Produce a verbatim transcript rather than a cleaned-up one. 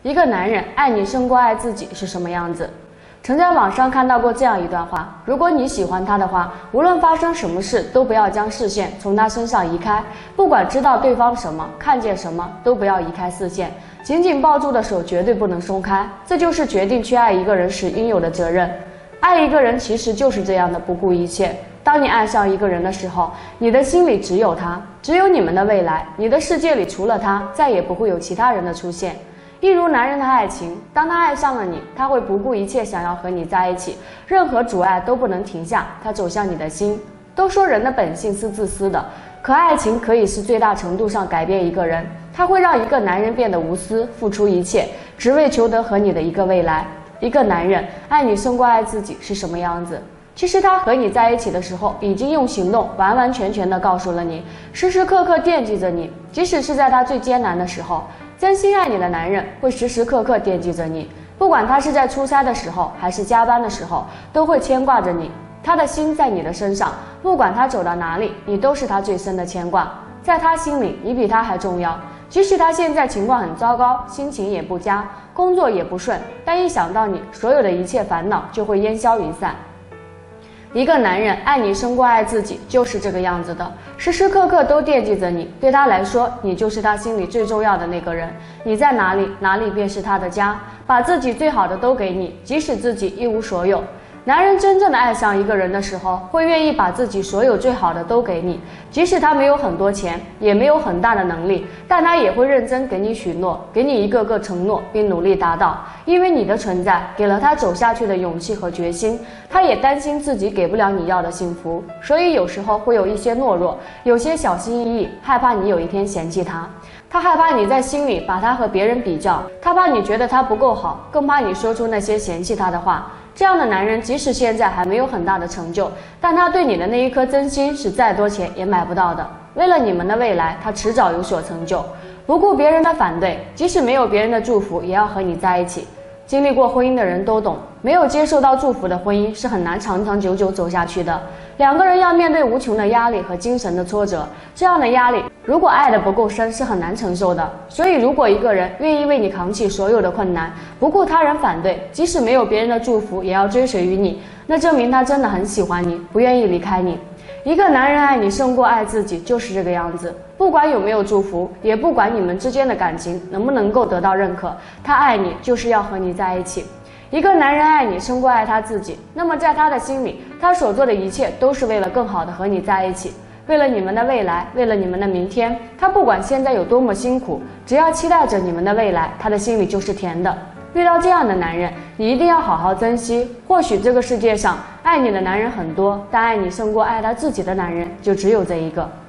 一个男人爱你胜过爱自己是什么样子？曾在网上看到过这样一段话：如果你喜欢他的话，无论发生什么事，都不要将视线从他身上移开，不管知道对方什么，看见什么，都不要移开视线，紧紧抱住的手绝对不能松开。这就是决定去爱一个人时应有的责任。爱一个人其实就是这样的不顾一切。当你爱上一个人的时候，你的心里只有他，只有你们的未来，你的世界里除了他，再也不会有其他人的出现。一如男人的爱情，当他爱上了你，他会不顾一切想要和你在一起，任何阻碍都不能停下他走向你的心。都说人的本性是自私的，可爱情可以是最大程度上改变一个人，它会让一个男人变得无私，付出一切，只为求得和你的一个未来。一个男人爱你胜过爱自己是什么样子？其实他和你在一起的时候，已经用行动完完全全地告诉了你，时时刻刻惦记着你，即使是在他最艰难的时候。真心爱你的男人会时时刻刻惦记着你，不管他是在出差的时候还是加班的时候，都会牵挂着你。他的心在你的身上，不管他走到哪里，你都是他最深的牵挂。在他心里，你比他还重要。即使他现在情况很糟糕，心情也不佳，工作也不顺，但一想到你，所有的一切烦恼就会烟消云散。一个男人爱你胜过爱自己，就是这个样子的，时时刻刻都惦记着你。对他来说，你就是他心里最重要的那个人。你在哪里，哪里便是他的家，把自己最好的都给你，即使自己一无所有。男人真正的爱上一个人的时候，会愿意把自己所有最好的都给你，即使他没有很多钱，也没有很大的能力，但他也会认真给你许诺，给你一个个承诺，并努力达到。因为你的存在，给了他走下去的勇气和决心。他也担心自己给不了你要的幸福，所以有时候会有一些懦弱，有些小心翼翼，害怕你有一天嫌弃他。他害怕你在心里把他和别人比较，他怕你觉得他不够好，更怕你说出那些嫌弃他的话。这样的男人即使现在还没有很大的成就，但他对你的那一颗真心是再多钱也买不到的。为了你们的未来，他迟早有所成就，不顾别人的反对，即使没有别人的祝福，也要和你在一起。经历过婚姻的人都懂，没有接受到祝福的婚姻是很难长长久久走下去的。两个人要面对无穷的压力和精神的挫折，这样的压力如果爱得不够深是很难承受的。所以如果一个人愿意为你扛起所有的困难，不顾他人反对，即使没有别人的祝福也要追随于你，那证明他真的很喜欢你，不愿意离开你。一个男人爱你胜过爱自己，就是这个样子。不管有没有祝福，也不管你们之间的感情能不能够得到认可，他爱你就是要和你在一起。一个男人爱你胜过爱他自己，那么在他的心里，他所做的一切都是为了更好的和你在一起，为了你们的未来，为了你们的明天。他不管现在有多么辛苦，只要期待着你们的未来，他的心里就是甜的。遇到这样的男人，你一定要好好珍惜。或许这个世界上爱你的男人很多，但爱你胜过爱他自己的男人就只有这一个。